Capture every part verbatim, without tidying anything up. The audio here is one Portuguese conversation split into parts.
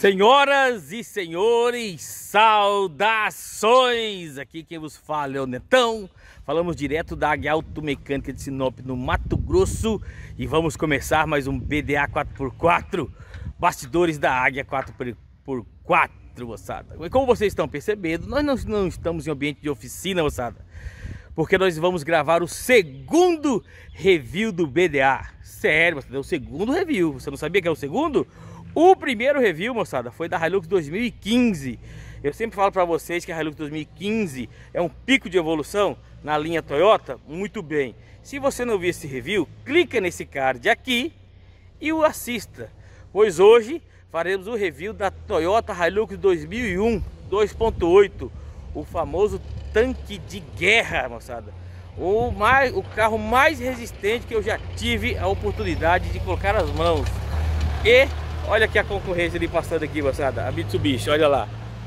Senhoras e senhores, saudações! Aqui quem vos fala é o Netão. Falamos direto da Águia Automecânica de Sinop, no Mato Grosso. E vamos começar mais um B D A quatro por quatro. Bastidores da Águia quatro por quatro, moçada. E como vocês estão percebendo, nós não, não estamos em ambiente de oficina, moçada, porque nós vamos gravar o segundo review do B D A. Sério, moçada, é o segundo review. Você não sabia que é o segundo? O primeiro review, moçada, foi da Hilux dois mil e quinze. Eu sempre falo para vocês que a Hilux dois mil e quinze é um pico de evolução na linha Toyota. Muito bem. Se você não viu esse review, clica nesse card aqui e o assista, pois hoje faremos o review da Toyota Hilux dois mil e um dois ponto oito, o famoso tanque de guerra, moçada. O, mais, o carro mais resistente que eu já tive a oportunidade de colocar as mãos. E olha aqui a concorrência ali passando aqui, moçada. A Mitsubishi, olha lá.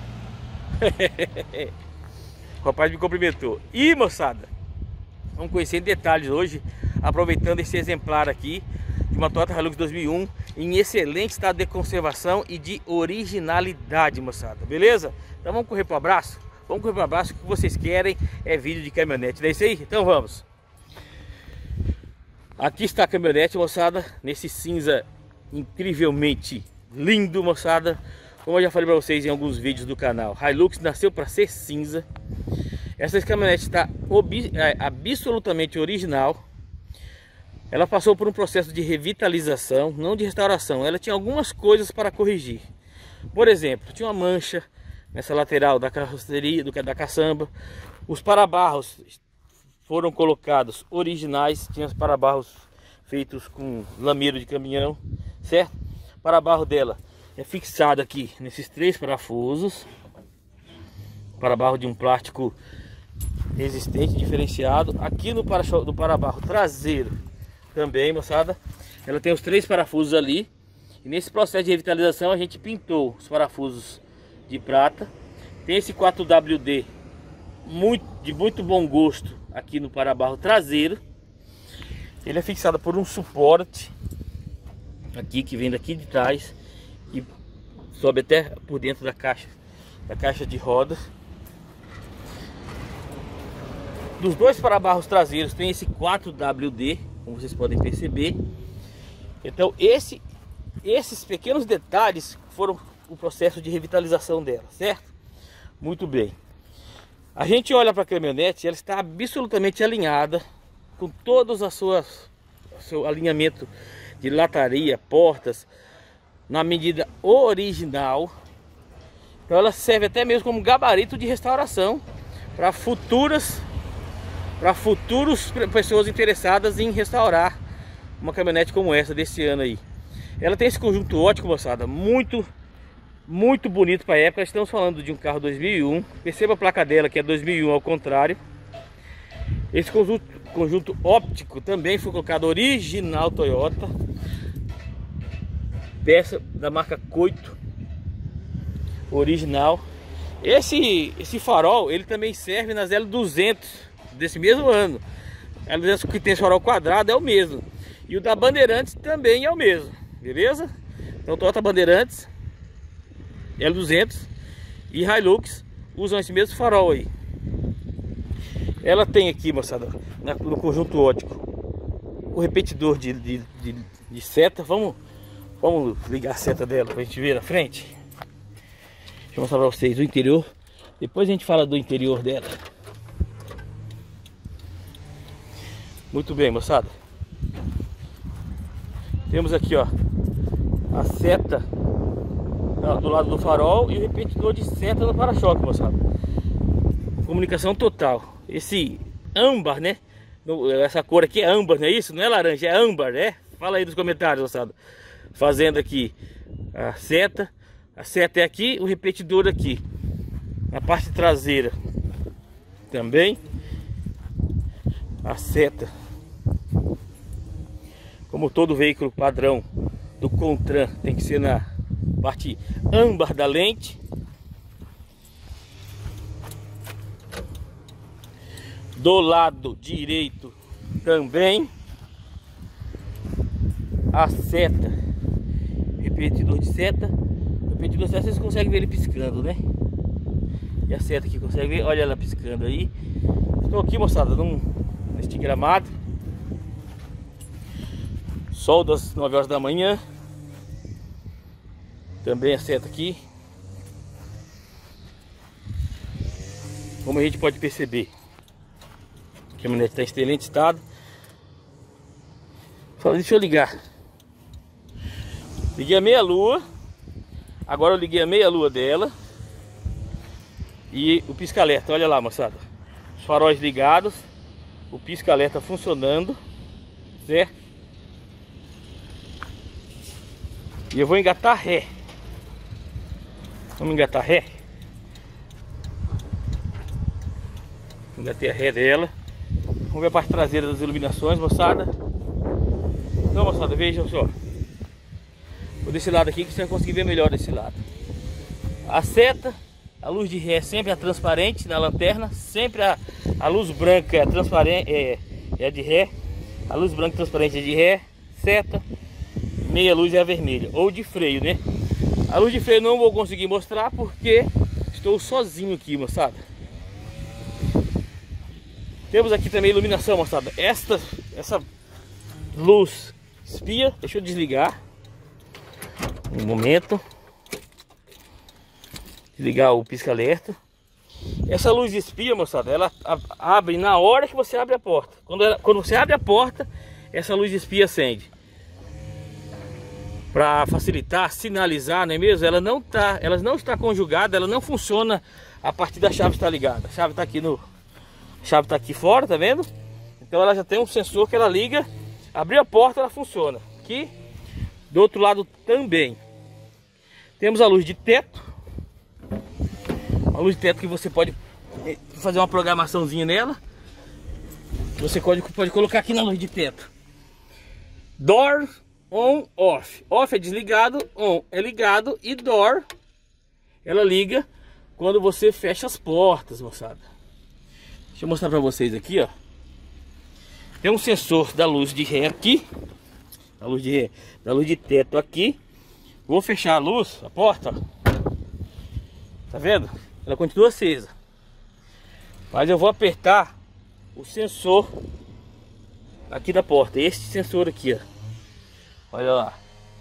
O rapaz me cumprimentou. E, moçada, vamos conhecer em detalhes hoje, aproveitando esse exemplar aqui de uma Toyota Hilux dois mil e um em excelente estado de conservação e de originalidade, moçada. Beleza? Então vamos correr para o abraço? Vamos correr para o abraço. O que vocês querem é vídeo de caminhonete, não é isso aí? Então vamos. Aqui está a caminhonete, moçada, nesse cinza incrivelmente lindo, moçada. Como eu já falei para vocês em alguns vídeos do canal, Hilux nasceu para ser cinza. Essa caminhonete está absolutamente original. Ela passou por um processo de revitalização, não de restauração. Ela tinha algumas coisas para corrigir. Por exemplo, tinha uma mancha nessa lateral da carroceria, do que da caçamba. Os parabarros foram colocados originais, tinha os parabarros feitos com lameiro de caminhão, certo? O parabarro dela é fixado aqui nesses três parafusos. Parabarro de um plástico resistente, diferenciado. Aqui no para do parabarro traseiro também, moçada, ela tem os três parafusos ali. E nesse processo de revitalização a gente pintou os parafusos de prata. Tem esse quatro W D muito, de muito bom gosto aqui no parabarro traseiro. Ele é fixado por um suporte aqui que vem daqui de trás e sobe até por dentro da caixa, da caixa de rodas. Dos dois parabarros traseiros tem esse quatro W D, como vocês podem perceber. Então esse, esses pequenos detalhes foram o processo de revitalização dela, certo? Muito bem. A gente olha para a caminhonete, ela está absolutamente alinhada com todas as suas seu alinhamento de lataria, portas, na medida original. Então ela serve até mesmo como gabarito de restauração para futuras para futuros pessoas interessadas em restaurar uma caminhonete como essa desse ano aí. Ela tem esse conjunto ótico, moçada, muito muito bonito para a época. Estamos falando de um carro dois mil e um. Perceba a placa dela que é dois mil e um ao contrário. Esse conjunto, conjunto óptico também foi colocado original Toyota, peça da marca Coito, original. Esse, esse farol ele também serve nas L duzentos desse mesmo ano. L duzentos que tem esse farol quadrado é o mesmo. E o da Bandeirantes também é o mesmo, beleza? Então Toyota Bandeirantes, L duzentos e Hilux usam esse mesmo farol aí. Ela tem aqui, moçada, no conjunto ótico, o repetidor de, de, de, de seta. Vamos, vamos ligar a seta dela para a gente ver na frente. Deixa eu mostrar para vocês o interior. Depois a gente fala do interior dela. Muito bem, moçada. Temos aqui, ó, a seta do lado do farol e o repetidor de seta no para-choque, moçada. Comunicação total. Esse âmbar, né? Essa cor aqui é âmbar, não é isso? Não é laranja, é âmbar, né? Fala aí nos comentários, moçada. Fazendo aqui a seta. A seta é aqui, o repetidor aqui. Na parte traseira também. A seta, como todo veículo padrão do Contran, tem que ser na parte âmbar da lente. Do lado direito também a seta, repetidor de seta, Depende do acesso, vocês conseguem ver ele piscando, né? E a seta aqui, consegue ver? Olha ela piscando aí. Estou aqui, moçada, num, neste gramado. Sol das nove horas da manhã. Também a seta aqui. Como a gente pode perceber, a caminhonete está em excelente estado. Só deixa eu ligar. Liguei a meia lua. Agora eu liguei a meia lua dela. E o pisca-alerta, olha lá, moçada. Os faróis ligados. O pisca-alerta funcionando. Certo? E eu vou engatar ré. Vamos engatar ré. Engatei a ré dela. Vamos ver a parte traseira das iluminações, moçada. Então, moçada, vejam só. Vou desse lado aqui que você vai conseguir ver melhor desse lado. A seta, a luz de ré sempre é transparente na lanterna. Sempre a, a luz branca é transparente, é, é de ré. A luz branca transparente é de ré. Seta, meia luz é a vermelha. Ou de freio, né? A luz de freio não vou conseguir mostrar porque estou sozinho aqui, moçada. Temos aqui também iluminação, moçada. Esta, essa luz espia, deixa eu desligar. Um momento. Desligar o pisca-alerta. Essa luz espia, moçada, ela abre na hora que você abre a porta. Quando, ela, quando você abre a porta, essa luz espia acende. Para facilitar, sinalizar, não é mesmo? Ela não tá, ela não está conjugada, ela não funciona a partir da chave estar ligada. A chave está aqui no, a chave está aqui fora, tá vendo? Então ela já tem um sensor que ela liga, abriu a porta, ela funciona. Aqui do outro lado também temos a luz de teto, uma luz de teto que você pode fazer uma programaçãozinha nela. Você pode, pode colocar aqui na luz de teto. Door on, off. Off é desligado, on é ligado e door ela liga quando você fecha as portas, moçada. Deixa eu mostrar pra vocês aqui, ó. Tem um sensor da luz de ré aqui, da luz de ré, da luz de teto aqui. Vou fechar a luz, a porta, ó. Tá vendo? Ela continua acesa. Mas eu vou apertar o sensor aqui da porta, este sensor aqui, ó. Olha lá.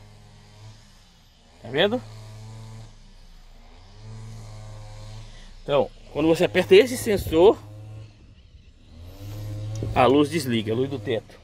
Tá vendo? Então, quando você aperta esse sensor, a luz desliga, a luz do teto.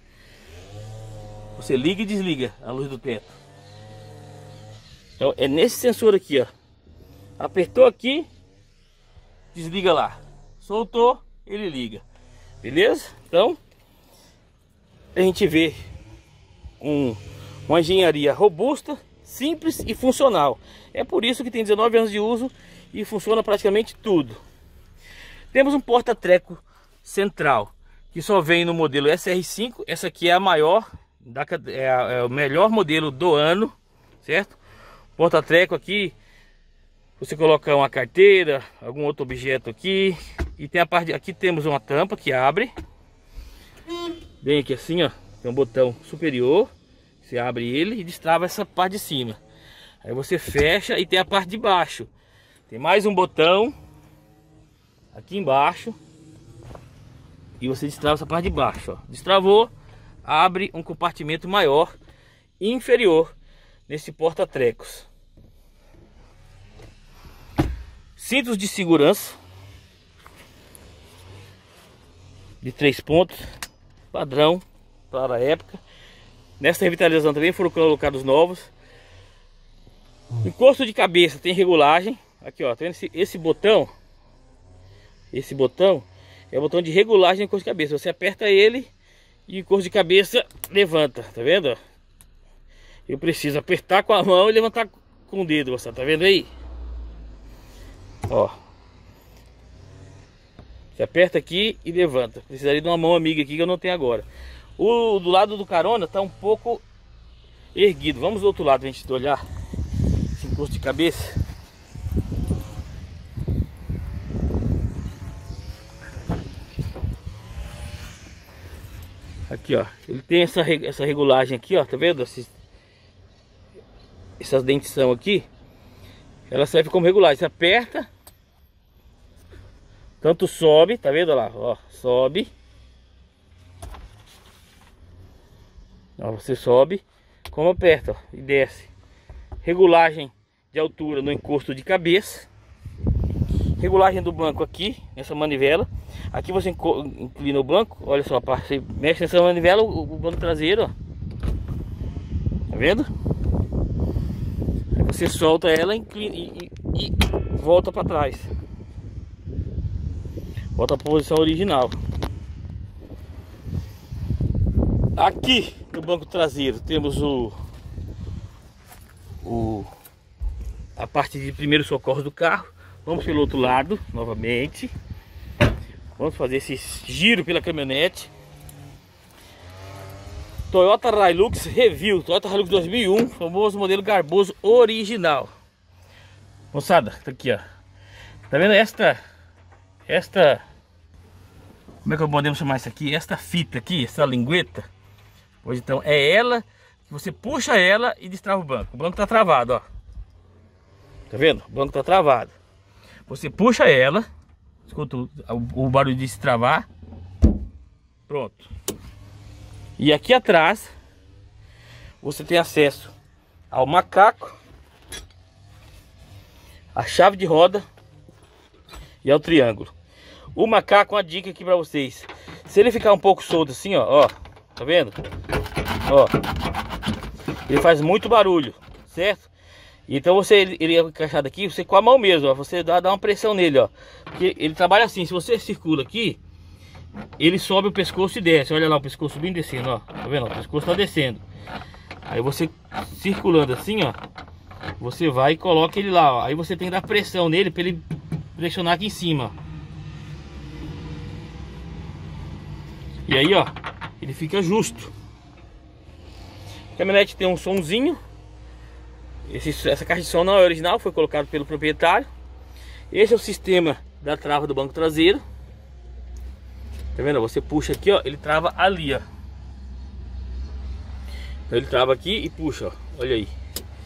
Você liga e desliga a luz do teto. Então, é nesse sensor aqui, ó. Apertou aqui, desliga lá. Soltou, ele liga. Beleza? Então, a gente vê um, uma engenharia robusta, simples e funcional. É por isso que tem dezenove anos de uso e funciona praticamente tudo. Temos um porta-treco central, que só vem no modelo S R cinco. Essa aqui é a maior, da, é, a, é o melhor modelo do ano, certo? Porta-treco aqui, você coloca uma carteira, algum outro objeto aqui. E tem a parte de, aqui temos uma tampa que abre. Bem aqui assim, ó. Tem um botão superior. Você abre ele e destrava essa parte de cima. Aí você fecha e tem a parte de baixo. Tem mais um botão aqui embaixo. E você destrava essa parte de baixo, ó. Destravou, abre um compartimento maior e inferior nesse porta-trecos. Cintos de segurança de três pontos, padrão para a época. Nessa revitalização também foram colocados novos. Encosto de cabeça tem regulagem. Aqui, ó, tá vendo esse, esse botão? Esse botão é o botão de regulagem do encosto de cabeça. Você aperta ele e o encosto de cabeça levanta, tá vendo? Eu preciso apertar com a mão e levantar com o dedo, você tá vendo aí? Ó, você aperta aqui e levanta. Precisaria de uma mão amiga aqui que eu não tenho agora. O do lado do carona tá um pouco erguido. Vamos do outro lado pra gente olhar esse encosto de cabeça. Aqui, ó, ele tem essa, essa regulagem aqui, ó, tá vendo? Essas, essas dentição aqui. Ela serve como regulagem. Você aperta, tanto sobe, tá vendo lá? Ó, sobe. Ó, você sobe, como aperta, ó, e desce. Regulagem de altura no encosto de cabeça. Regulagem do banco aqui, nessa manivela. Aqui você inclina o banco, olha só, você mexe nessa manivela, o, o banco traseiro, ó. Tá vendo? Aí você solta ela inclina, e, e, e volta para trás. Volta à posição original. Aqui no banco traseiro temos o, o a parte de primeiro socorro do carro. Vamos pelo outro lado novamente. Vamos fazer esse giro pela caminhonete. Toyota Hilux Review, Toyota Hilux dois mil e um, famoso modelo garboso original. Moçada, tá aqui, ó. Tá vendo esta esta como é que podemos chamar isso aqui? Esta fita aqui, essa lingueta. Pois então é ela que você puxa ela e destrava o banco. O banco tá travado, ó. Tá vendo? O banco tá travado. Você puxa ela, escuta o, o barulho de se travar. Pronto. E aqui atrás você tem acesso ao macaco, a chave de roda e ao triângulo. O macaco, uma dica aqui para vocês: se ele ficar um pouco solto assim, ó, ó, tá vendo? Ó, ele faz muito barulho, certo? Então você, ele, ele é encaixado aqui, você com a mão mesmo, ó, você dá, dá uma pressão nele, ó, porque ele trabalha assim. Se você circula aqui, ele sobe o pescoço e desce. Olha lá o pescoço subindo e descendo, ó, tá vendo? O pescoço tá descendo. Aí você circulando assim, ó, você vai e coloca ele lá, ó. Aí você tem que dar pressão nele para ele pressionar aqui em cima, ó. E aí, ó, ele fica justo. A caminhonete tem um sonzinho. Esse, essa caixa de som não é original, foi colocado pelo proprietário. Esse é o sistema da trava do banco traseiro. Tá vendo? Você puxa aqui, ó, ele trava ali, ó. Então ele trava aqui e puxa, ó. Olha aí.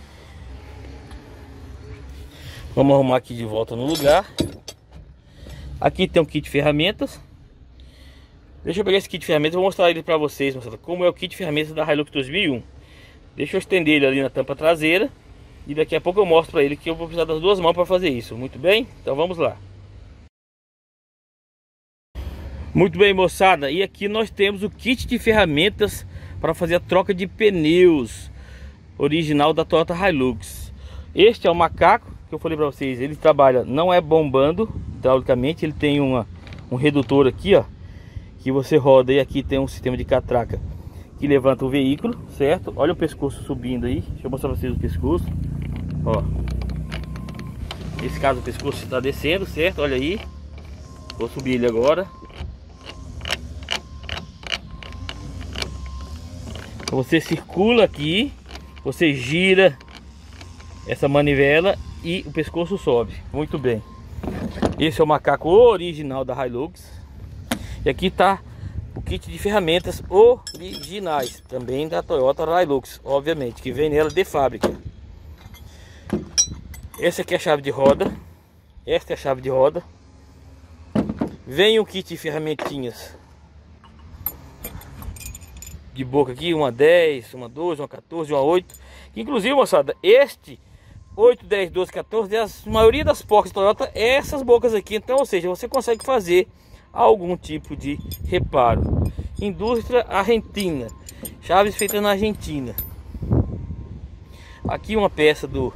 Vamos arrumar aqui de volta no lugar. Aqui tem um kit de ferramentas. Deixa eu pegar esse kit de ferramentas e vou mostrar ele pra vocês, moçada, como é o kit de ferramentas da Hilux dois mil e um. Deixa eu estender ele ali na tampa traseira e daqui a pouco eu mostro pra ele que eu vou precisar das duas mãos para fazer isso. Muito bem? Então vamos lá. Muito bem, moçada, e aqui nós temos o kit de ferramentas para fazer a troca de pneus original da Toyota Hilux. Este é o macaco que eu falei para vocês. Ele trabalha, não é bombando hidraulicamente, ele tem uma, um redutor aqui, ó, que você roda, e aqui tem um sistema de catraca que levanta o veículo, certo? Olha o pescoço subindo aí. Deixa eu mostrar para vocês o pescoço, ó. Nesse caso o pescoço está descendo, certo? Olha aí. Vou subir ele agora. Você circula aqui, você gira essa manivela e o pescoço sobe. Muito bem. Esse é o macaco original da Hilux. E aqui está o kit de ferramentas originais, também da Toyota Hilux, obviamente, que vem nela de fábrica. Essa aqui é a chave de roda. Esta é a chave de roda. Vem o kit de ferramentinhas de boca aqui, uma dez, uma doze, uma quatorze, uma oito. Inclusive, moçada, este oito, dez, doze, quatorze, a maioria das porcas Toyota é essas bocas aqui. Então, ou seja, você consegue fazer algum tipo de reparo. Indústria argentina, chaves feitas na Argentina. Aqui uma peça do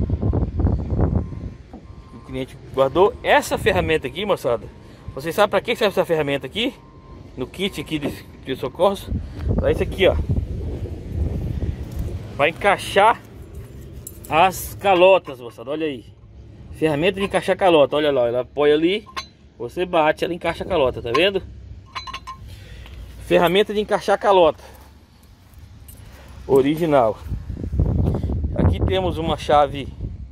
o cliente guardou. Essa ferramenta aqui, moçada, vocês sabem para que serve essa ferramenta aqui? No kit aqui de, de socorros, é isso aqui, ó. Vai encaixar as calotas, moçada, olha aí. Ferramenta de encaixar calota, olha lá, ela apoia ali, você bate, ela encaixa a calota, tá vendo? Ferramenta de encaixar calota original. Aqui temos uma chave,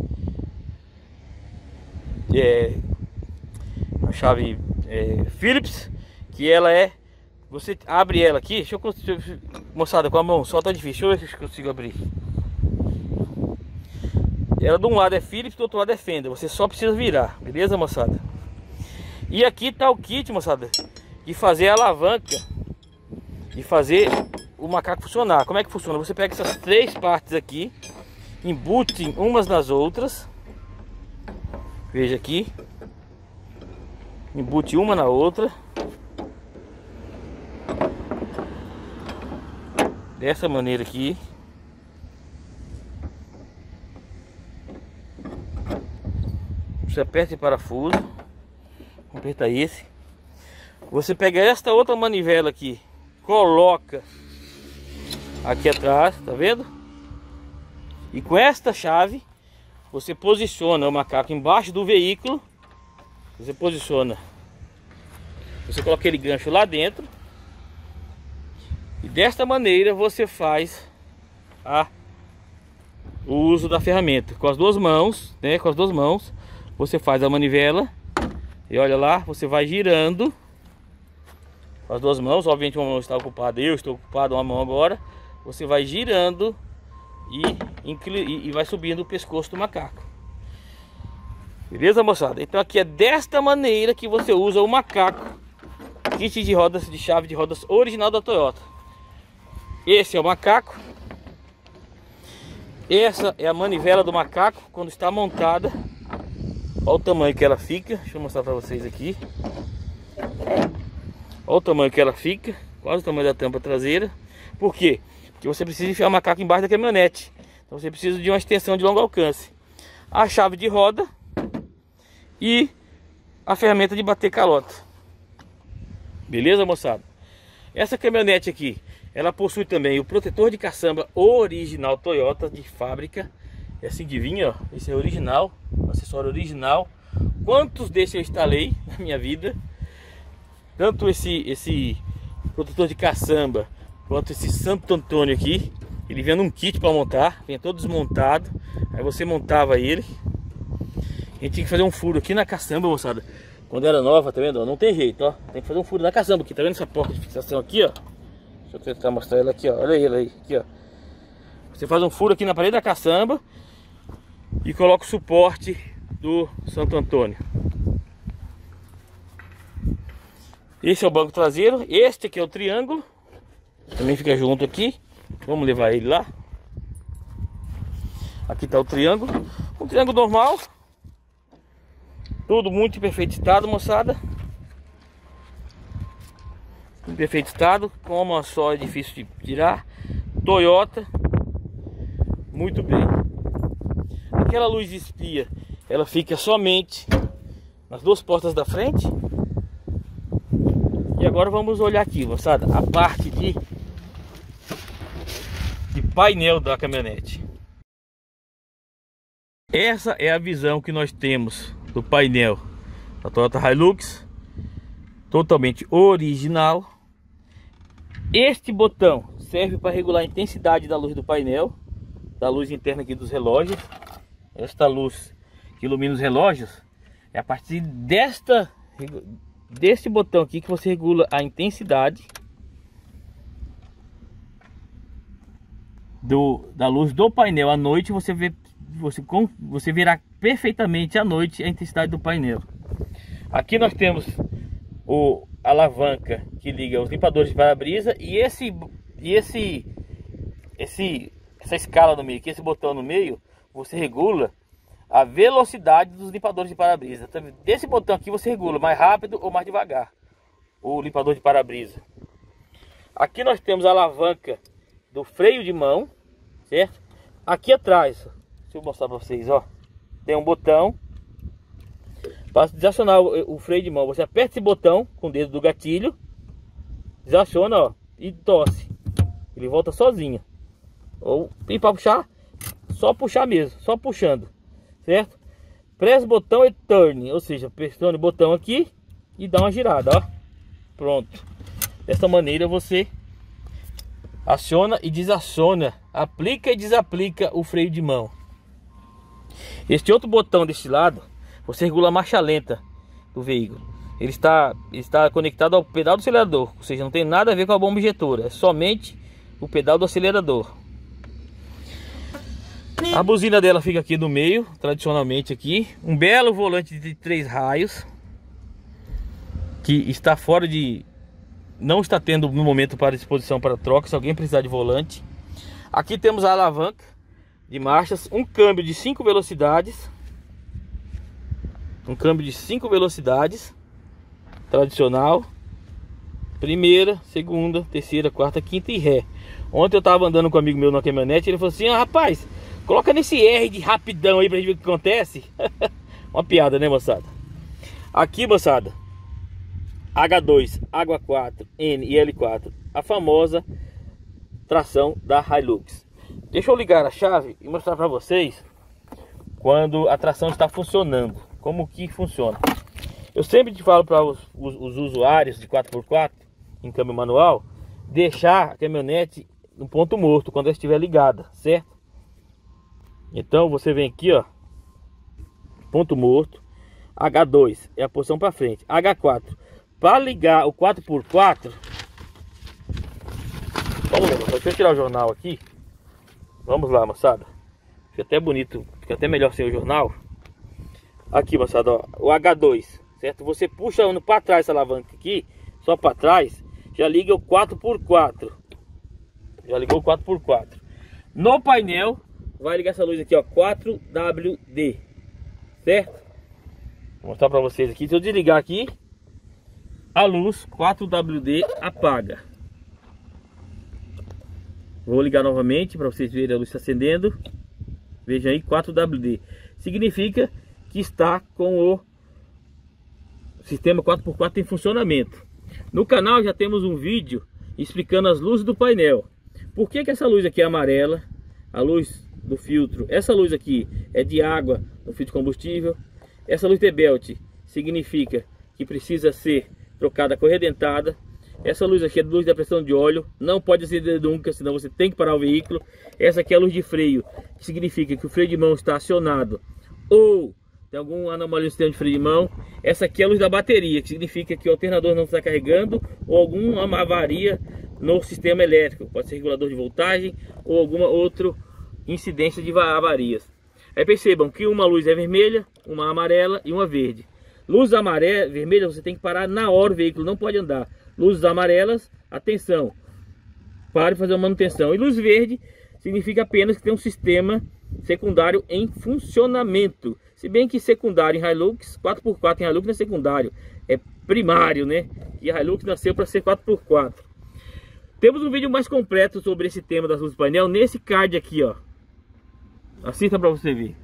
é, uma chave é, Phillips, que ela é, você abre ela aqui, deixa eu, deixa eu moçada, com a mão, só tá difícil, deixa eu ver se eu consigo abrir. ela de um lado é Phillips, do outro lado é Fender. Você só precisa virar, beleza, moçada? E aqui tá o kit, moçada, de fazer a alavanca, de fazer o macaco funcionar. Como é que funciona? Você pega essas três partes aqui, embute umas nas outras. Veja aqui, embute uma na outra, dessa maneira aqui. Você aperta esse parafuso, aperta esse. Você pega esta outra manivela aqui, coloca aqui atrás, tá vendo? E com esta chave você posiciona o macaco embaixo do veículo. Você posiciona, você coloca aquele gancho lá dentro, e desta maneira você faz a, o uso da ferramenta com as duas mãos, né? Com as duas mãos você faz a manivela e olha lá, você vai girando com as duas mãos. Obviamente uma mão está ocupada, eu estou ocupado uma mão agora. Você vai girando e, e vai subindo o pescoço do macaco. Beleza, moçada? Então aqui é desta maneira que você usa o macaco kit de rodas, de chave de rodas original da Toyota. Esse é o macaco. Essa é a manivela do macaco quando está montada. Olha o tamanho que ela fica. Deixa eu mostrar para vocês aqui. Olha o tamanho que ela fica. Quase o tamanho da tampa traseira. Por quê? Porque você precisa enfiar o macaco embaixo da caminhonete. Então você precisa de uma extensão de longo alcance. A chave de roda e a ferramenta de bater calota. Beleza, moçada? Essa caminhonete aqui, ela possui também o protetor de caçamba original Toyota de fábrica. É assim que vinha, ó. Esse é original, acessório original. Quantos desses eu instalei na minha vida? Tanto esse, esse protetor de caçamba quanto esse Santo Antônio aqui. Ele vinha num kit para montar, vinha todo desmontado. Aí você montava ele. A gente tinha que fazer um furo aqui na caçamba, moçada. Quando era nova, tá vendo? Não tem jeito, ó. Tem que fazer um furo na caçamba aqui, tá vendo essa porta de fixação aqui, ó? Deixa eu tentar mostrar ela aqui, ó. Olha ele aí, aqui, ó. Você faz um furo aqui na parede da caçamba e coloca o suporte do Santo Antônio. Esse é o banco traseiro. Este aqui é o triângulo. Também fica junto aqui. Vamos levar ele lá. Aqui está o triângulo. Um triângulo normal. Tudo muito em perfeito estado, moçada. Em perfeito estado. Como só é difícil de tirar. Toyota. Muito bem. Aquela luz espia, ela fica somente nas duas portas da frente. E agora vamos olhar aqui, moçada, a parte de, de painel da caminhonete. Essa é a visão que nós temos do painel da Toyota Hilux, totalmente original. Este botão serve para regular a intensidade da luz do painel, da luz interna aqui dos relógios. Esta luz que ilumina os relógios é a partir desta deste botão aqui que você regula a intensidade do, da luz do painel à noite. Você vê, você, você verá perfeitamente à noite a intensidade do painel. Aqui nós temos o a alavanca que liga os limpadores de para-brisa e esse e esse esse essa escala no meio, que esse botão no meio, você regula a velocidade dos limpadores de para-brisa. Desse botão aqui você regula mais rápido ou mais devagar o limpador de para-brisa. Aqui nós temos a alavanca do freio de mão, certo? Aqui atrás, deixa eu mostrar para vocês, ó, tem um botão para desacionar o, o freio de mão. Você aperta esse botão com o dedo do gatilho, desaciona, ó, e tosse. Ele volta sozinho. Ou e para puxar, só puxar mesmo, só puxando, certo? Pressa o botão e turn, ou seja, pressione o botão aqui e dá uma girada, ó. Pronto. Dessa maneira você aciona e desaciona, aplica e desaplica o freio de mão. Este outro botão deste lado, você regula a marcha lenta do veículo. Ele está, ele está conectado ao pedal do acelerador, ou seja, não tem nada a ver com a bomba injetora, é somente o pedal do acelerador. A buzina dela fica aqui no meio, tradicionalmente aqui. Um belo volante de três raios, que está fora de... não está tendo no momento para disposição para troca, se alguém precisar de volante. Aqui temos a alavanca de marchas, um câmbio de cinco velocidades. Um câmbio de cinco velocidades, tradicional. Primeira, segunda, terceira, quarta, quinta e ré. Ontem eu estava andando com um amigo meu na caminhonete, ele falou assim: ah, rapaz, coloca nesse R de rapidão aí pra gente ver o que acontece. Uma piada, né, moçada? Aqui, moçada, H dois, Água quatro, N e L quatro, a famosa tração da Hilux. Deixa eu ligar a chave e mostrar pra vocês quando a tração está funcionando, como que funciona. Eu sempre te falo para os, os, os usuários de quatro por quatro em câmbio manual, deixar a caminhonete no ponto morto quando ela estiver ligada, certo? Então você vem aqui, ó, ponto morto. H dois é a posição para frente, H quatro para ligar o quatro por quatro. Vamos lá, deixa eu tirar o jornal aqui. Vamos lá, moçada. Fica até bonito, fica até melhor sem o jornal. Aqui, moçada, ó, o H dois, certo? Você puxa para trás essa alavanca aqui, só para trás, já liga o quatro por quatro. Já ligou o quatro por quatro. No painel vai ligar essa luz aqui, ó, quatro W D, certo? Vou mostrar para vocês aqui. Se eu desligar aqui, a luz quatro W D apaga. Vou ligar novamente para vocês verem a luz acendendo. Veja aí, quatro W D. Significa que está com o sistema quatro por quatro em funcionamento. No canal já temos um vídeo explicando as luzes do painel. Por que que essa luz aqui é amarela? A luz do filtro. Essa luz aqui é de água no filtro de combustível. Essa luz de belt significa que precisa ser trocada, corredentada. Essa luz aqui é a luz da pressão de óleo, não pode acender nunca, senão você tem que parar o veículo. Essa aqui é a luz de freio, que significa que o freio de mão está acionado ou tem algum anomalia no sistema de freio de mão. Essa aqui é a luz da bateria, que significa que o alternador não está carregando ou alguma avaria no sistema elétrico. Pode ser regulador de voltagem ou alguma outra incidência de avarias. Aí percebam que uma luz é vermelha, uma amarela e uma verde. Luz amarela, vermelha, você tem que parar na hora, o veículo não pode andar. Luzes amarelas, atenção, pare fazer uma manutenção. E luz verde significa apenas que tem um sistema secundário em funcionamento. Se bem que secundário em Hilux, quatro por quatro em Hilux não é secundário, é primário, né? E a Hilux nasceu para ser quatro por quatro. Temos um vídeo mais completo sobre esse tema das luzes do painel nesse card aqui, ó. Assista para você ver.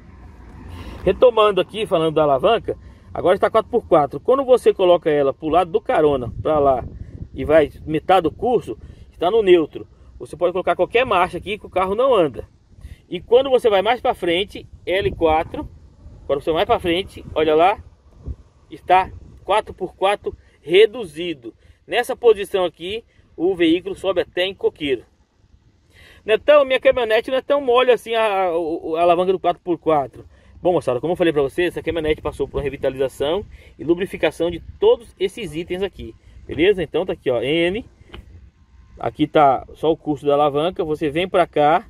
Retomando aqui, falando da alavanca, agora está quatro por quatro. Quando você coloca ela para o lado do carona, para lá, e vai metade do curso, está no neutro. Você pode colocar qualquer marcha aqui que o carro não anda. E quando você vai mais para frente, L quatro, quando você vai mais para frente, olha lá, está quatro por quatro reduzido. Nessa posição aqui, o veículo sobe até em coqueiro. Então, minha caminhonete não é tão mole assim a, a, a alavanca do quatro por quatro. Bom, moçada, como eu falei para vocês, essa caminhonete passou por uma revitalização e lubrificação de todos esses itens aqui. Beleza? Então tá aqui, ó, N. Aqui tá só o curso da alavanca. Você vem para cá.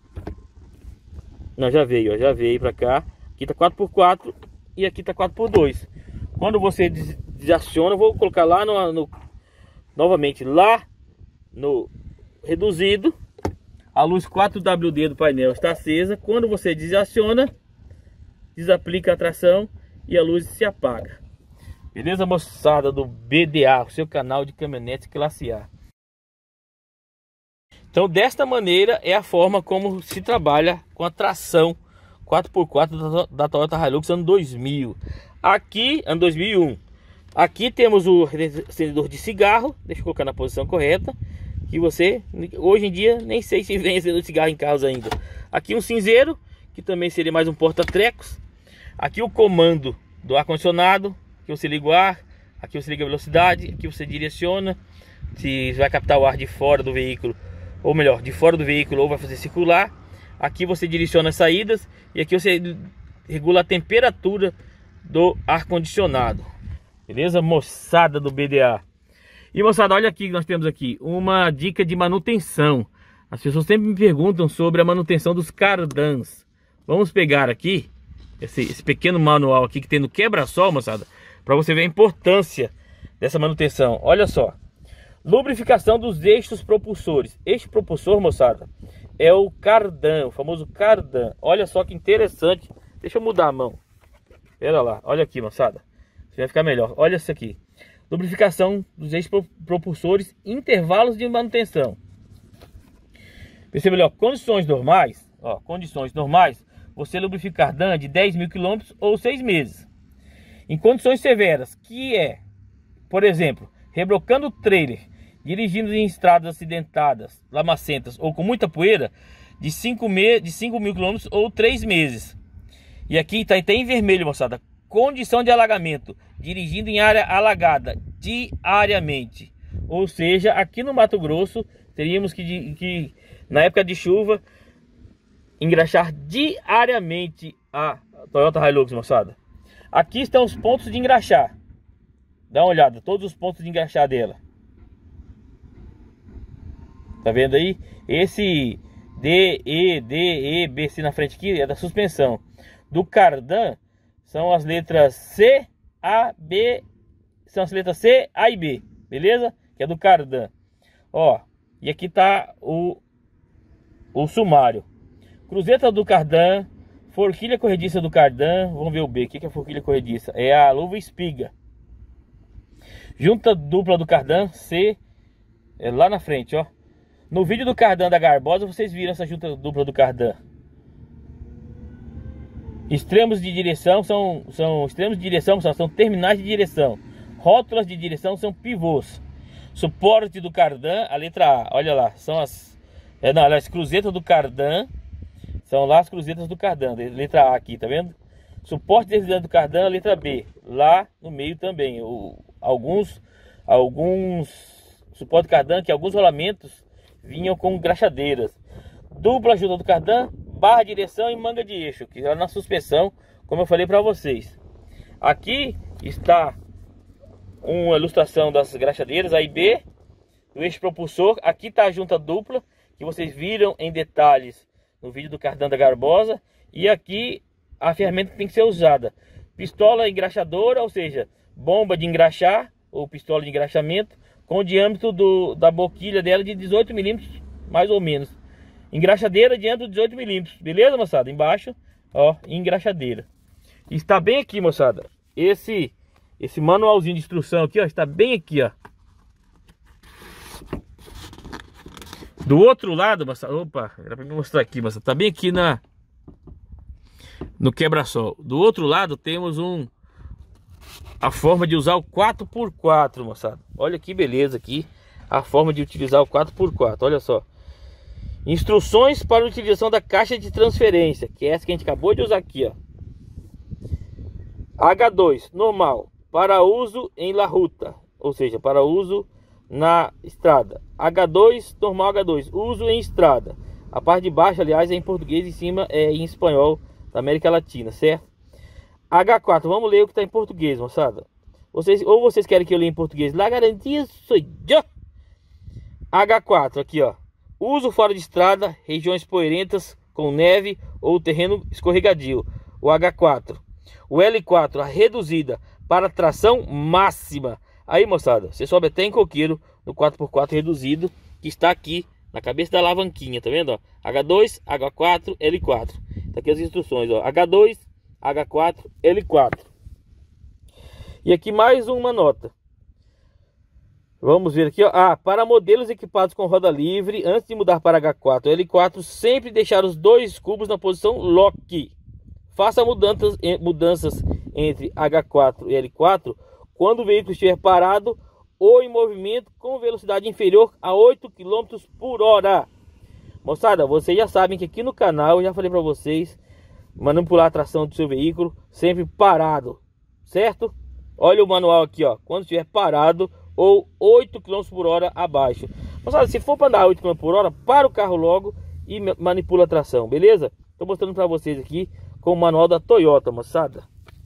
Não, já veio, ó, já veio para cá. Aqui tá quatro por quatro e aqui tá quatro por dois. Quando você desaciona, eu vou colocar lá no, no novamente lá no reduzido. A luz quatro W D do painel está acesa. Quando você desaciona, desaplica a tração e a luz se apaga. Beleza, moçada do B D A, o seu canal de caminhonetes classe A. Então, desta maneira é a forma como se trabalha com a tração quatro por quatro da Toyota Hilux ano dois mil. Aqui, ano dois mil e um. Aqui temos o acendedor de cigarro. Deixa eu colocar na posição correta. Que você, hoje em dia, nem sei se vem acendedor de cigarro em carros ainda. Aqui um cinzeiro, que também seria mais um porta-trecos. Aqui o comando do ar-condicionado, que você liga o ar. Aqui você liga a velocidade, aqui você direciona se vai captar o ar de fora do veículo, ou melhor, de fora do veículo, ou vai fazer circular. Aqui você direciona as saídas e aqui você regula a temperatura do ar-condicionado. Beleza, moçada do B D A? E moçada, olha aqui que nós temos aqui uma dica de manutenção. As pessoas sempre me perguntam sobre a manutenção dos cardãs. Vamos pegar aqui esse, esse pequeno manual aqui que tem no quebra-sol, moçada, para você ver a importância dessa manutenção. Olha só. Lubrificação dos eixos propulsores. Eixo propulsor, moçada, é o cardan, o famoso cardan. Olha só que interessante. Deixa eu mudar a mão. Olha lá, olha aqui, moçada. Vai ficar melhor. Olha isso aqui. Lubrificação dos eixos propulsores, intervalos de manutenção. Perceba melhor, condições normais, ó, condições normais, você lubrifica cardan de dez mil quilômetros ou seis meses. Em condições severas, que é, por exemplo, rebrocando o trailer, dirigindo em estradas acidentadas, lamacentas ou com muita poeira, de cinco mil quilômetros ou três meses. E aqui está até em vermelho, moçada. Condição de alagamento, dirigindo em área alagada diariamente. Ou seja, aqui no Mato Grosso, teríamos que, que na época de chuva, engraxar diariamente a Toyota Hilux, moçada. Aqui estão os pontos de engraxar. Dá uma olhada, todos os pontos de engraxar dela. Tá vendo aí? Esse D, E, D, E, B, C na frente aqui é da suspensão. Do cardan são as letras C, A, B, são as letras C, A e B, beleza? Que é do cardan. Ó, e aqui tá o, o sumário. Cruzeta do cardan, forquilha corrediça do cardan. Vamos ver o B, o que é a forquilha corrediça? É a luva espiga. Junta dupla do cardan, C, é lá na frente, ó. No vídeo do cardan da Garbosa, vocês viram essa junta dupla do cardan. Extremos de direção são, são extremos de direção são, são terminais de direção. Rótulas de direção são pivôs. Suporte do cardan, a letra A, olha lá, são as, é, não, as cruzetas do cardan. São lá as cruzetas do cardan, letra A aqui, tá vendo? Suporte deslizante do cardan, a letra B, lá no meio também. O, alguns, alguns suporte do cardan, que alguns rolamentos vinham com graxadeiras. Dupla ajuda do cardan, barra de direção e manga de eixo, que era na suspensão, como eu falei para vocês. Aqui está uma ilustração das graxadeiras A e B, do eixo propulsor. Aqui está a junta dupla, que vocês viram em detalhes no vídeo do cardan da Garbosa. E aqui a ferramenta que tem que ser usada: pistola engraxadora, ou seja, bomba de engraxar, ou pistola de engraxamento, com o diâmetro do, da boquilha dela de dezoito milímetros, mais ou menos. Engraxadeira diâmetro de dezoito milímetros, beleza, moçada? Embaixo, ó, engraxadeira. Está bem aqui, moçada. Esse, esse manualzinho de instrução aqui, ó, está bem aqui, ó. Do outro lado, moçada, opa, era pra me mostrar aqui, moçada. Tá bem aqui na, no quebra-sol. Do outro lado temos um, a forma de usar o quatro por quatro, moçada. Olha que beleza aqui, a forma de utilizar o quatro por quatro, olha só. Instruções para a utilização da caixa de transferência, que é essa que a gente acabou de usar aqui, ó. H dois, normal, para uso em la ruta, ou seja, para uso na estrada. H dois, normal H dois, uso em estrada. A parte de baixo, aliás, é em português, em cima é em espanhol da América Latina, certo? H quatro, vamos ler o que está em português, moçada. Vocês, ou vocês querem que eu leia em português? La garantia sou eu. H quatro, aqui, ó. Uso fora de estrada, regiões poeirentas com neve ou terreno escorregadio. O H quatro. O L quatro, a reduzida para tração máxima. Aí, moçada, você sobe até em coqueiro no quatro por quatro reduzido, que está aqui na cabeça da alavanquinha, tá vendo? Ó? H dois, H quatro, L quatro. Tá aqui as instruções, ó. H dois, H quatro, L quatro. E aqui mais uma nota. Vamos ver aqui, ó. Ah, para modelos equipados com roda livre, antes de mudar para H quatro ou L quatro, sempre deixar os dois cubos na posição lock. Faça mudanças, mudanças entre H quatro e L quatro quando o veículo estiver parado ou em movimento com velocidade inferior a oito quilômetros por hora. Moçada, vocês já sabem que aqui no canal eu já falei para vocês manipular a tração do seu veículo sempre parado, certo? Olha o manual aqui, ó. Quando estiver parado ou oito quilômetros por hora abaixo. Moçada, se for para andar oito quilômetros por hora, para o carro logo e manipula a tração, beleza? Estou mostrando para vocês aqui com o manual da Toyota, moçada.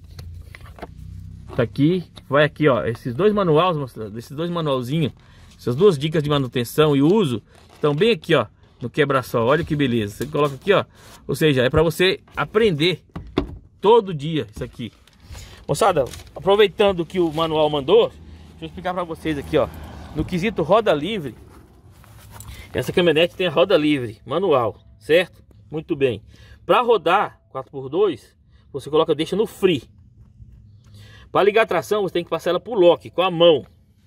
Tá aqui, vai aqui, ó. Esses dois manuais, moçada, esses dois manualzinhos, essas duas dicas de manutenção e uso estão bem aqui, ó, no quebra-sol. Olha que beleza. Você coloca aqui, ó. Ou seja, é para você aprender todo dia isso aqui. Moçada, aproveitando que o manual mandou, deixa eu explicar para vocês aqui, ó. No quesito roda livre, essa caminhonete tem a roda livre manual, certo? Muito bem. Para rodar quatro por dois, você coloca, deixa no free. Para ligar a tração, você tem que passar ela pro lock com a mão.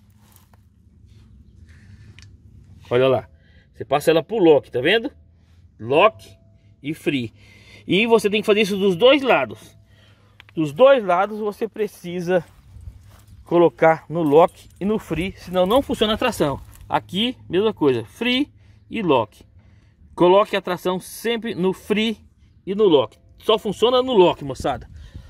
Olha lá. Você passa ela pro lock, tá vendo? Lock e free. E você tem que fazer isso dos dois lados. Dos dois lados você precisa colocar no lock e no free, senão não funciona a tração. Aqui, mesma coisa, free e lock. Coloque a tração sempre no free e no lock. Só funciona no lock, moçada.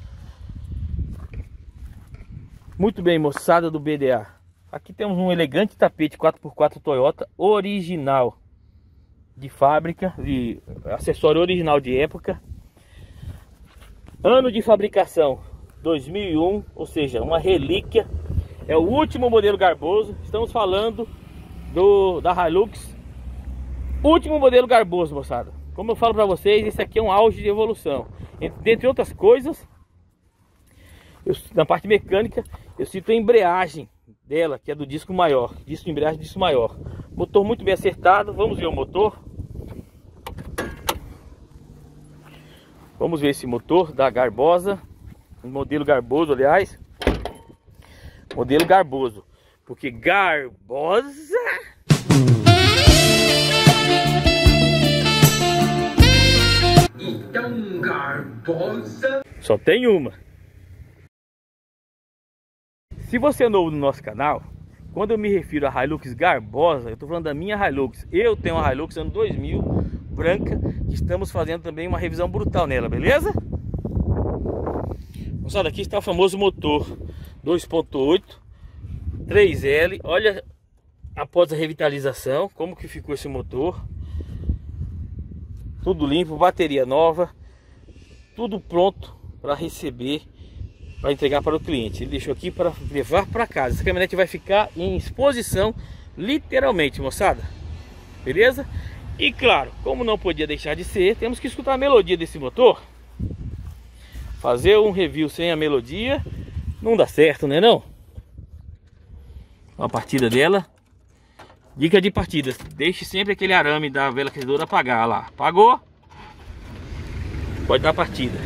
Muito bem, moçada do B D A. Aqui temos um elegante tapete quatro por quatro Toyota original de fábrica, de acessório original de época. Ano de fabricação dois mil e um, ou seja, uma relíquia. É o último modelo garboso. Estamos falando do da Hilux. Último modelo garboso, moçada. Como eu falo para vocês, esse aqui é um auge de evolução. Dentre outras coisas, eu, na parte mecânica, eu cito a embreagem dela, que é do disco maior. Disco de embreagem, disco maior. Motor muito bem acertado. Vamos ver o motor. Vamos ver esse motor da Garbosa. Um modelo garboso, aliás. Modelo garboso. Porque Garbosa... Então Garbosa... Só tem uma. Se você é novo no nosso canal, quando eu me refiro a Hilux Garbosa, eu estou falando da minha Hilux. Eu tenho uma Hilux ano dois mil, branca, que estamos fazendo também uma revisão brutal nela, beleza? Moçada, aqui está o famoso motor dois ponto oito, três L. Olha, após a revitalização, como que ficou esse motor. Tudo limpo, bateria nova, tudo pronto para receber, para entregar para o cliente. Ele deixou aqui para levar para casa. Essa caminhonete vai ficar em exposição, literalmente, moçada. Beleza? E claro, como não podia deixar de ser, temos que escutar a melodia desse motor. Fazer um review sem a melodia não dá certo, né não? A partida dela. Dica de partidas: deixe sempre aquele arame da vela aquecedora apagar lá. Apagou, pode dar partida.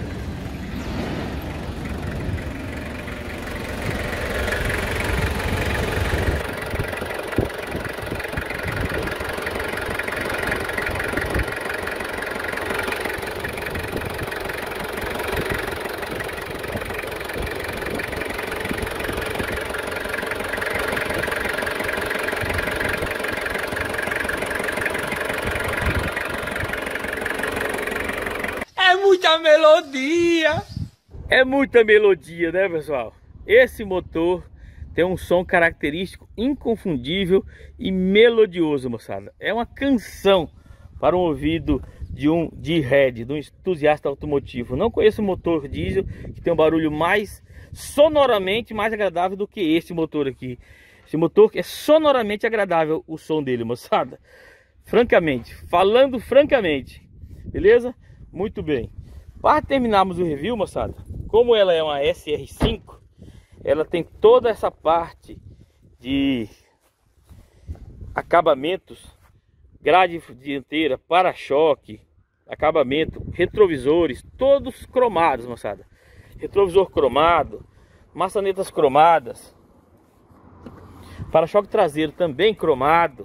Muita melodia. É muita melodia, né, pessoal? Esse motor tem um som característico, inconfundível e melodioso, moçada. É uma canção para um ouvido de um de head, de um entusiasta automotivo. Não conheço um motor diesel que tem um barulho mais sonoramente mais agradável do que esse motor aqui. Esse motor é sonoramente agradável, o som dele, moçada. Francamente, falando francamente, beleza? Muito bem. Para terminarmos o review, moçada, como ela é uma S R cinco, ela tem toda essa parte de acabamentos, grade dianteira, para-choque, acabamento, retrovisores, todos cromados, moçada. Retrovisor cromado, maçanetas cromadas, para-choque traseiro também cromado.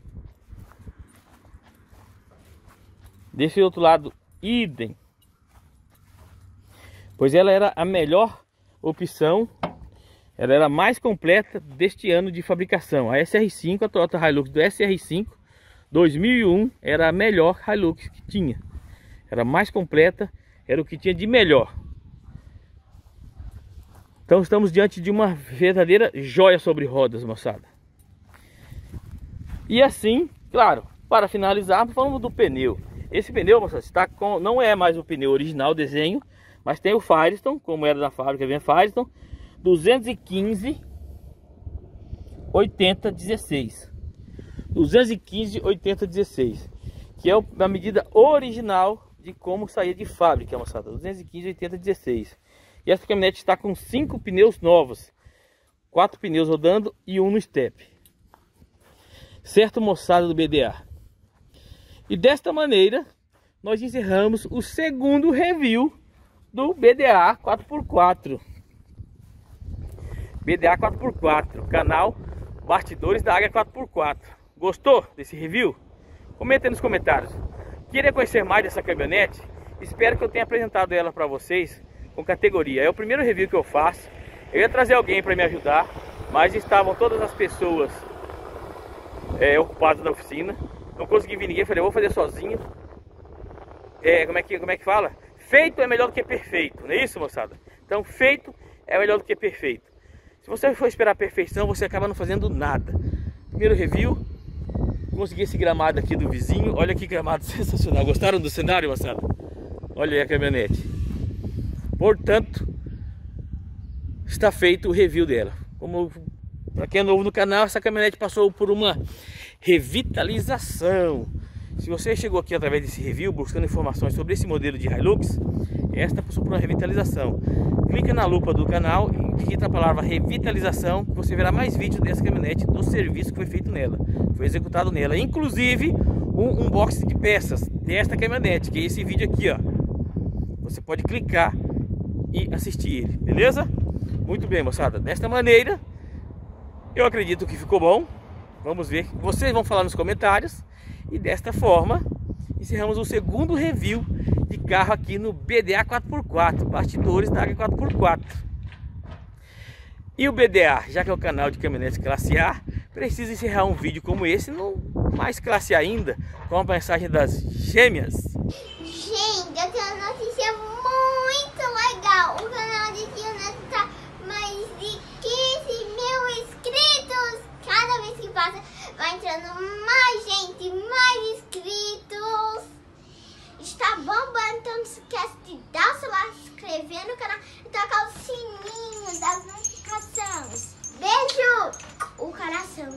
Desse outro lado, idem. Pois ela era a melhor opção, ela era a mais completa deste ano de fabricação. A S R cinco, a Toyota Hilux do S R cinco dois mil e um era a melhor Hilux que tinha. Era a mais completa, era o que tinha de melhor. Então estamos diante de uma verdadeira joia sobre rodas, moçada. E assim, claro, para finalizar, falamos do pneu. Esse pneu, moçada, está com, não é mais o pneu original desenho, mas tem o Firestone, como era da fábrica, vem Firestone, duzentos e quinze oitenta dezesseis. duzentos e quinze oitenta dezesseis. que é a medida original de como saía de fábrica, moçada, duzentos e quinze, oitenta, dezesseis. E essa caminhonete está com cinco pneus novos, quatro pneus rodando e um no step. Certo, moçada do B D A? E desta maneira nós encerramos o segundo review do B D A quatro por quatro. B D A quatro por quatro, canal Bastidores da Águia quatro por quatro. Gostou desse review? Comenta aí nos comentários. Queria conhecer mais dessa caminhonete? Espero que eu tenha apresentado ela para vocês com categoria. É o primeiro review que eu faço. Eu ia trazer alguém para me ajudar, mas estavam todas as pessoas é, ocupadas na oficina. Não consegui vir ninguém, falei, eu vou fazer sozinho. É, como é que, como é que fala? Feito é melhor do que perfeito, não é isso, moçada? Então, feito é melhor do que perfeito. Se você for esperar a perfeição, você acaba não fazendo nada. Primeiro review, consegui esse gramado aqui do vizinho. Olha que gramado sensacional. Gostaram do cenário, moçada? Olha aí a caminhonete. Portanto, está feito o review dela. Como para quem é novo no canal, essa caminhonete passou por uma revitalização. Se você chegou aqui através desse review buscando informações sobre esse modelo de Hilux, esta passou por uma revitalização. Clica na lupa do canal e digita a palavra revitalização, que você verá mais vídeos dessa caminhonete, do serviço que foi feito nela, foi executado nela, inclusive um unboxing de peças desta caminhonete, que é esse vídeo aqui, ó. Você pode clicar e assistir ele, beleza? Muito bem, moçada, desta maneira eu acredito que ficou bom. Vamos ver, vocês vão falar nos comentários. E desta forma encerramos o segundo review de carro aqui no B D A quatro por quatro, bastidores da Águia quatro por quatro. E o B D A, já que é o canal de caminhonetes classe A, precisa encerrar um vídeo como esse, no mais classe A ainda, com a mensagem das gêmeas. Gente, eu tenho uma notícia muito legal. O canal de caminhonetes está mais de quinze mil inscritos. Cada vez que passa vai entrando mais gente, mais inscritos. Está bombando, então não se esquece de dar o seu like, se inscrever no canal e tocar o sininho das notificações. Beijo! O coração.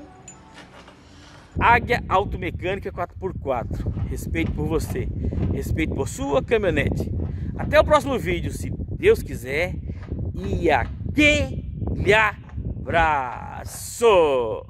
Águia Automecânica quatro por quatro. Respeito por você, respeito por sua caminhonete. Até o próximo vídeo, se Deus quiser. E aquele abraço!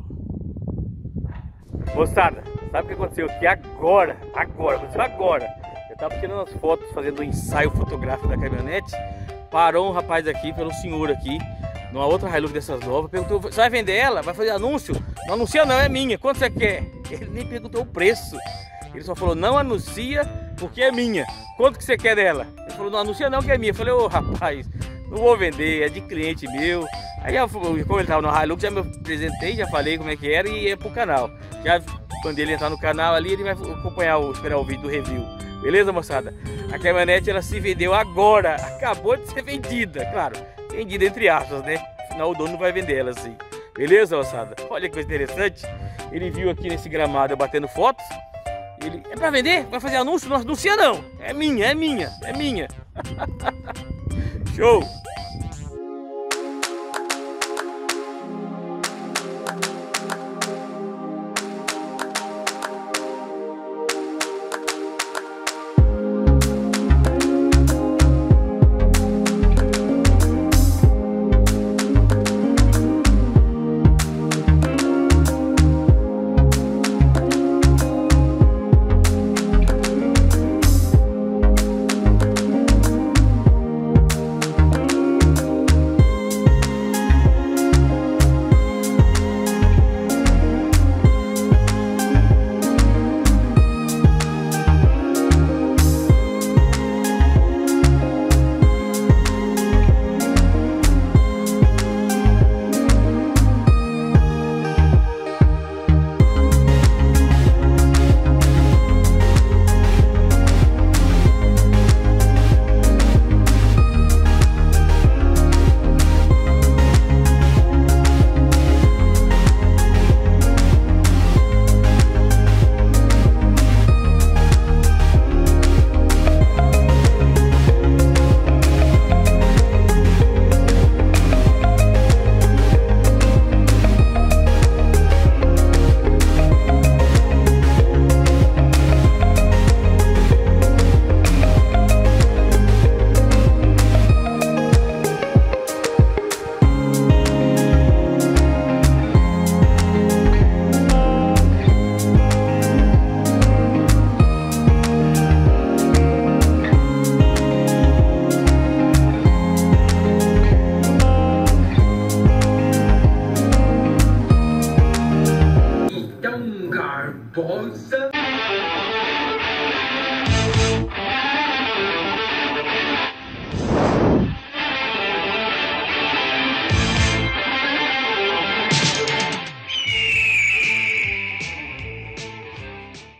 Moçada, sabe o que aconteceu aqui agora? Agora, aconteceu agora. Eu tava tirando as fotos, fazendo um ensaio fotográfico da caminhonete. Parou um rapaz aqui, pelo um senhor aqui, numa outra Hilux dessas novas. Perguntou, você vai vender ela? Vai fazer anúncio? Não anuncia não, é minha. Quanto você quer? Ele nem perguntou o preço. Ele só falou, não anuncia porque é minha. Quanto que você quer dela? Ele falou, não anuncia não que é minha. Eu falei, ô rapaz, não vou vender, é de cliente meu. Aí, como ele estava no Hilux, já me apresentei, já falei como é que era e é pro canal. Já quando ele entrar no canal ali, ele vai acompanhar, o, esperar o vídeo do review. Beleza, moçada? A caminhonete, ela se vendeu agora. Acabou de ser vendida, claro. Vendida entre aspas, né? Afinal, o dono não vai vender ela assim. Beleza, moçada? Olha que coisa interessante. Ele viu aqui nesse gramado eu batendo fotos. Ele, é pra vender? Vai fazer anúncio? Não anuncia não. É minha, é minha, é minha. Show!